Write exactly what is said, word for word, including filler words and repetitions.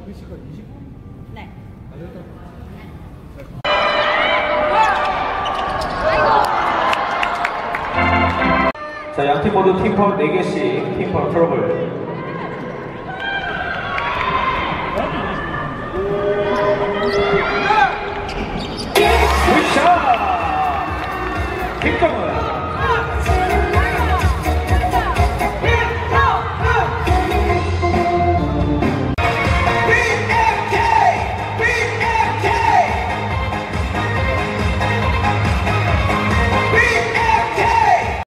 우리 시간 이십 분? 네. 아, 됐다. 자, 양 팀 모두 팀파울 네 개씩 팀파울 트러블. 굿샷! 김정은